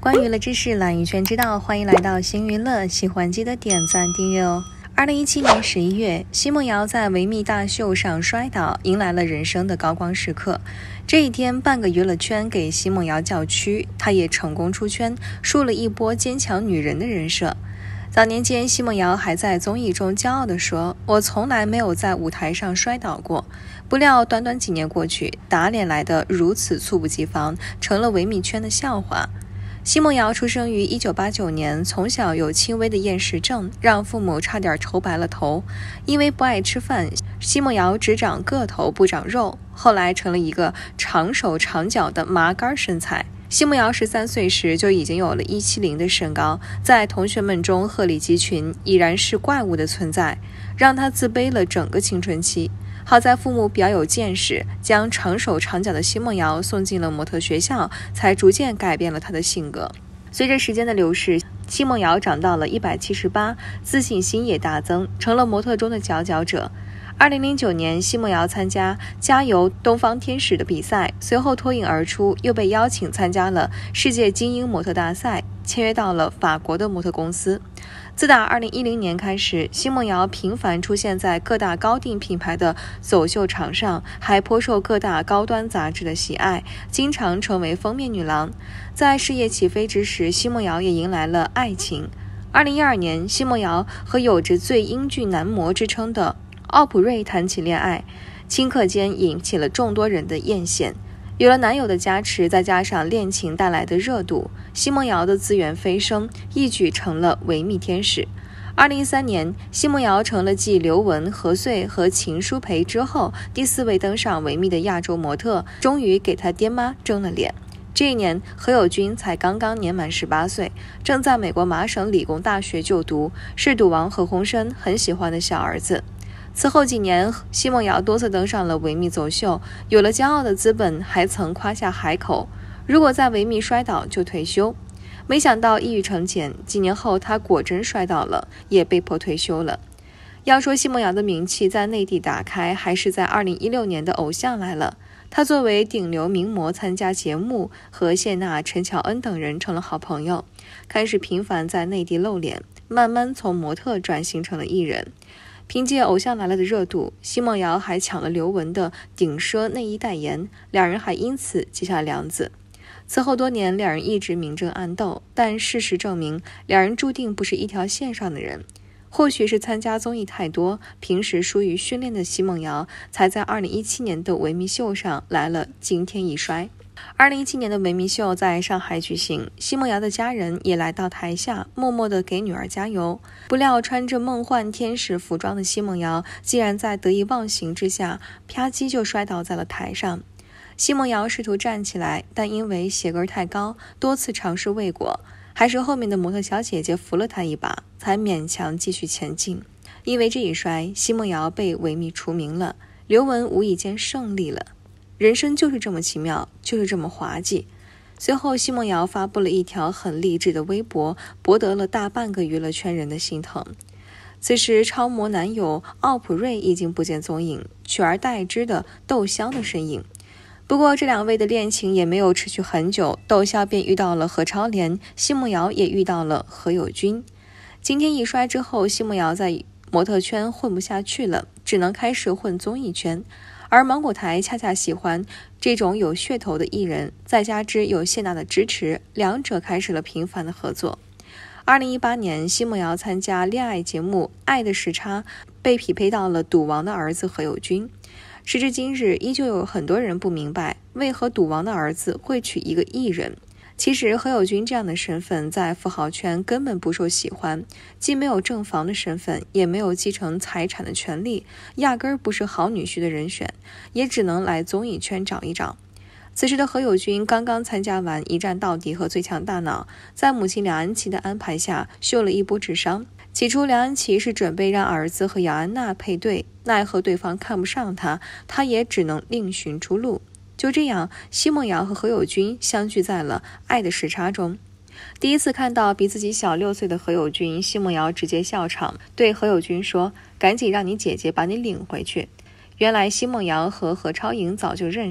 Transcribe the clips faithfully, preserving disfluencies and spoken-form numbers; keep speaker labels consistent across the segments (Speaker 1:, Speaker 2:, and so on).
Speaker 1: 关于娱乐知识懒鱼全知道，欢迎来到新娱乐，喜欢记得点赞订阅哦。二零一七年十一月，奚梦瑶在维密大秀上摔倒，迎来了人生的高光时刻。这一天，半个娱乐圈给奚梦瑶叫屈，她也成功出圈，树了一波坚强女人的人设。早年间，奚梦瑶还在综艺中骄傲地说：“我从来没有在舞台上摔倒过。”不料，短短几年过去，打脸来得如此猝不及防，成了维密圈的笑话。奚梦瑶出生于一九八九年，从小有轻微的厌食症，让父母差点愁白了头。因为不爱吃饭，奚梦瑶只长个头不长肉，后来成了一个长手长脚的麻杆身材。奚梦瑶十三岁时就已经有了一七零的身高，在同学们中鹤立鸡群，已然是怪物的存在，让她自卑了整个青春期。好在父母比较有见识，将长手长脚的奚梦瑶送进了模特学校，才逐渐改变了她的性格。随着时间的流逝，奚梦瑶长到了一百七十八，自信心也大增，成了模特中的佼佼者。二零零九年，奚梦瑶参加加油东方天使的比赛，随后脱颖而出，又被邀请参加了世界精英模特大赛，签约到了法国的模特公司。自打二零一零年开始，奚梦瑶频繁出现在各大高定品牌的走秀场上，还颇受各大高端杂志的喜爱，经常成为封面女郎。在事业起飞之时，奚梦瑶也迎来了爱情。二零一二年，奚梦瑶和有着最英俊男模之称的奥普瑞谈起恋爱，顷刻间引起了众多人的艳羡。有了男友的加持，再加上恋情带来的热度，奚梦瑶的资源飞升，一举成了维密天使。二零一三年，奚梦瑶成了继刘雯、何穗和秦舒培之后第四位登上维密的亚洲模特，终于给她爹妈争了脸。这一年，何猷君才刚刚年满十八岁，正在美国麻省理工大学就读，是赌王何鸿燊很喜欢的小儿子。此后几年，奚梦瑶多次登上了维密走秀，有了骄傲的资本，还曾夸下海口，如果在维密摔倒就退休。没想到一语成谶，几年后她果真摔倒了，也被迫退休了。要说奚梦瑶的名气在内地打开，还是在二零一六年的《偶像来了》，她作为顶流名模参加节目，和谢娜、陈乔恩等人成了好朋友，开始频繁在内地露脸，慢慢从模特转型成了艺人。凭借《偶像来了》的热度，奚梦瑶还抢了刘雯的顶奢内衣代言，两人还因此结下梁子。此后多年，两人一直明争暗斗，但事实证明，两人注定不是一条线上的人。或许是参加综艺太多，平时疏于训练的奚梦瑶，才在二零一七年的维密秀上来了惊天一摔。二零一七年的维密秀在上海举行，奚梦瑶的家人也来到台下，默默地给女儿加油。不料穿着梦幻天使服装的奚梦瑶，竟然在得意忘形之下，啪叽就摔倒在了台上。奚梦瑶试图站起来，但因为鞋跟太高，多次尝试未果，还是后面的模特小姐姐扶了她一把，才勉强继续前进。因为这一摔，奚梦瑶被维密除名了，刘雯无意间胜利了。人生就是这么奇妙，就是这么滑稽。随后，奚梦瑶发布了一条很励志的微博，博得了大半个娱乐圈人的心疼。此时，超模男友奥普瑞已经不见踪影，取而代之的窦骁的身影。不过，这两位的恋情也没有持续很久，窦骁便遇到了何超莲，奚梦瑶也遇到了何猷君。惊天一摔之后，奚梦瑶在模特圈混不下去了，只能开始混综艺圈。而芒果台恰恰喜欢这种有噱头的艺人，再加之有谢娜的支持，两者开始了频繁的合作。二零一八年，奚梦瑶参加恋爱节目《爱的时差》，被匹配到了赌王的儿子何猷君。时至今日，依旧有很多人不明白，为何赌王的儿子会娶一个艺人。其实何猷君这样的身份在富豪圈根本不受喜欢，既没有正房的身份，也没有继承财产的权利，压根儿不是好女婿的人选，也只能来综艺圈找一找。此时的何猷君刚刚参加完一站到底和最强大脑，在母亲梁安琪的安排下秀了一波智商。起初梁安琪是准备让儿子和姚安娜配对，奈何对方看不上他，他也只能另寻出路。就这样，奚梦瑶和何猷君相聚在了《爱的时差》中。第一次看到比自己小六岁的何猷君，奚梦瑶直接笑场，对何猷君说：“赶紧让你姐姐把你领回去。”原来奚梦瑶和何超莹早就认识。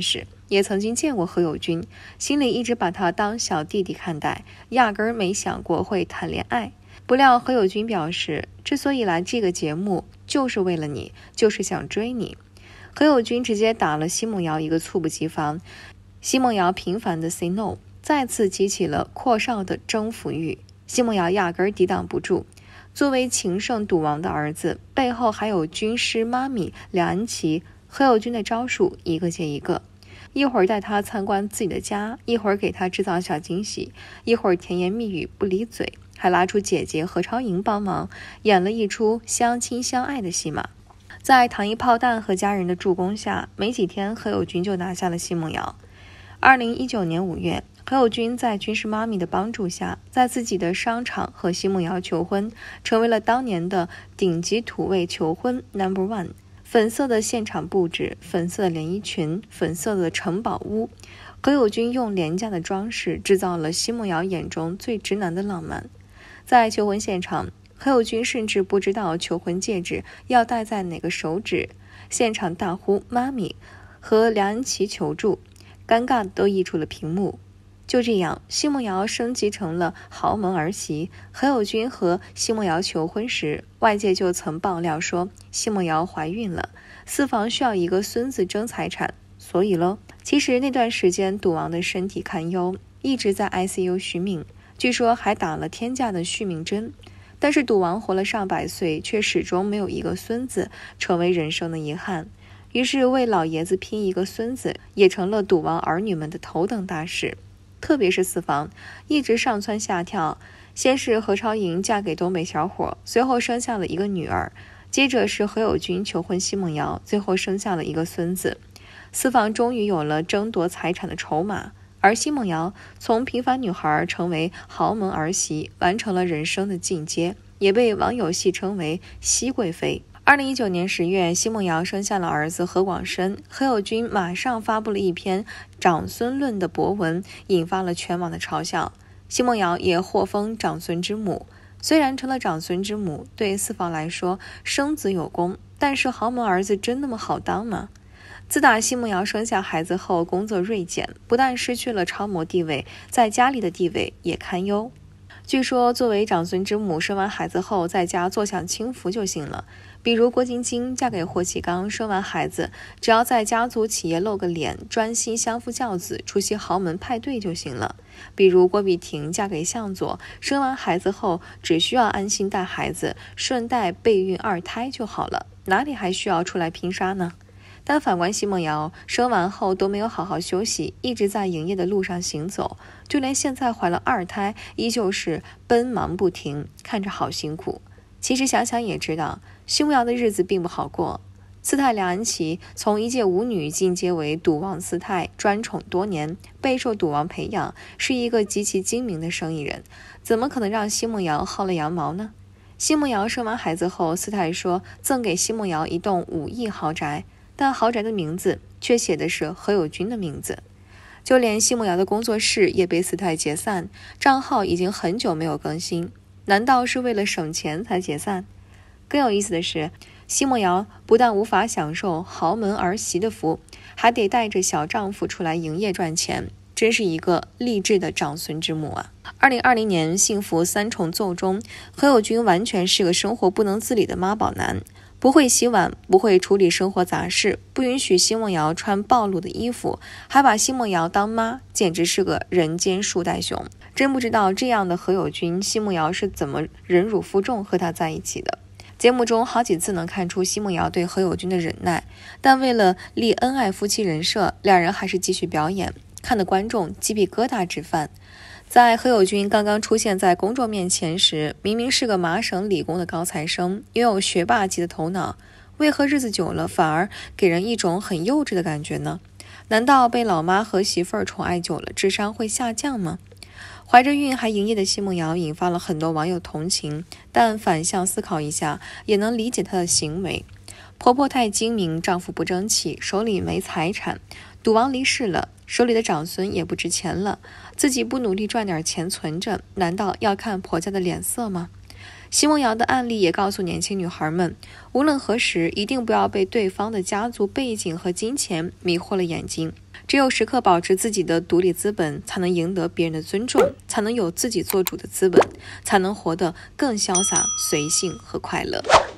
Speaker 1: 也曾经见过何猷君，心里一直把他当小弟弟看待，压根儿没想过会谈恋爱。不料何猷君表示，之所以来这个节目，就是为了你，就是想追你。何猷君直接打了奚梦瑶一个猝不及防，奚梦瑶频繁的 say no， 再次激起了阔少的征服欲，奚梦瑶压根儿抵挡不住。作为情圣赌王的儿子，背后还有军师妈咪梁安琪，何猷君的招数一个接一个，一会儿带他参观自己的家，一会儿给他制造小惊喜，一会儿甜言蜜语不离嘴，还拉出姐姐何超莹帮忙，演了一出相亲相爱的戏码。在糖衣炮弹和家人的助攻下，没几天何猷君就拿下了奚梦瑶。二零一九年五月，何猷君在军师妈咪的帮助下，在自己的商场和奚梦瑶求婚，成为了当年的顶级土味求婚 number one。 粉色的现场布置，粉色的连衣裙，粉色的城堡屋，何猷君用廉价的装饰制造了奚梦瑶眼中最直男的浪漫。在求婚现场，何猷君甚至不知道求婚戒指要戴在哪个手指，现场大呼妈咪和梁安琪求助，尴尬都溢出了屏幕。就这样，奚梦瑶升级成了豪门儿媳。何猷君和奚梦瑶求婚时，外界就曾爆料说奚梦瑶怀孕了，私房需要一个孙子争财产，所以咯，其实那段时间赌王的身体堪忧，一直在 I C U 续命，据说还打了天价的续命针。但是赌王活了上百岁，却始终没有一个孙子，成为人生的遗憾。于是为老爷子拼一个孙子，也成了赌王儿女们的头等大事。特别是私房，一直上蹿下跳。先是何超莹嫁给东北小伙，随后生下了一个女儿，接着是何猷君求婚奚梦瑶，最后生下了一个孙子。私房终于有了争夺财产的筹码。而奚梦瑶从平凡女孩成为豪门儿媳，完成了人生的进阶，也被网友戏称为熹贵妃。二零一九年十月，奚梦瑶生下了儿子何广深，何猷君马上发布了一篇长孙论的博文，引发了全网的嘲笑。奚梦瑶也获封长孙之母。虽然成了长孙之母，对私房来说生子有功，但是豪门儿子真那么好当吗？自打奚梦瑶生下孩子后，工作锐减，不但失去了超模地位，在家里的地位也堪忧。据说作为长孙之母，生完孩子后在家坐享清福就行了。比如郭晶晶嫁给霍启刚，生完孩子只要在家族企业露个脸，专心相夫教子，出席豪门派对就行了。比如郭碧婷嫁给向佐，生完孩子后只需要安心带孩子，顺带备孕二胎就好了，哪里还需要出来拼杀呢？但反观奚梦瑶，生完后都没有好好休息，一直在营业的路上行走，就连现在怀了二胎，依旧是奔忙不停，看着好辛苦。其实想想也知道，奚梦瑶的日子并不好过。四太梁安琪从一介舞女进阶为赌王四太，专宠多年，备受赌王培养，是一个极其精明的生意人，怎么可能让奚梦瑶薅了羊毛呢？奚梦瑶生完孩子后，四太说赠给奚梦瑶一栋五亿豪宅，但豪宅的名字却写的是何猷君的名字。就连奚梦瑶的工作室也被四太解散，账号已经很久没有更新，难道是为了省钱才解散？更有意思的是，奚梦瑶不但无法享受豪门儿媳的福，还得带着小丈夫出来营业赚钱，真是一个励志的长孙之母啊！二零二零年幸福三重奏中，何猷君完全是个生活不能自理的妈宝男，不会洗碗，不会处理生活杂事，不允许奚梦瑶穿暴露的衣服，还把奚梦瑶当妈，简直是个人间树袋熊。真不知道这样的何猷君，奚梦瑶是怎么忍辱负重和他在一起的。节目中好几次能看出奚梦瑶对何猷君的忍耐，但为了立恩爱夫妻人设，两人还是继续表演，看得观众鸡皮疙瘩直翻。在何猷君刚刚出现在公众面前时，明明是个麻省理工的高材生，拥有学霸级的头脑，为何日子久了反而给人一种很幼稚的感觉呢？难道被老妈和媳妇儿宠爱久了，智商会下降吗？怀着孕还营业的奚梦瑶引发了很多网友同情，但反向思考一下，也能理解她的行为。婆婆太精明，丈夫不争气，手里没财产，赌王离世了，手里的长孙也不值钱了，自己不努力赚点钱存着，难道要看婆家的脸色吗？ 奚梦瑶的案例也告诉年轻女孩们，无论何时，一定不要被对方的家族背景和金钱迷惑了眼睛。只有时刻保持自己的独立资本，才能赢得别人的尊重，才能有自己做主的资本，才能活得更潇洒、随性和快乐。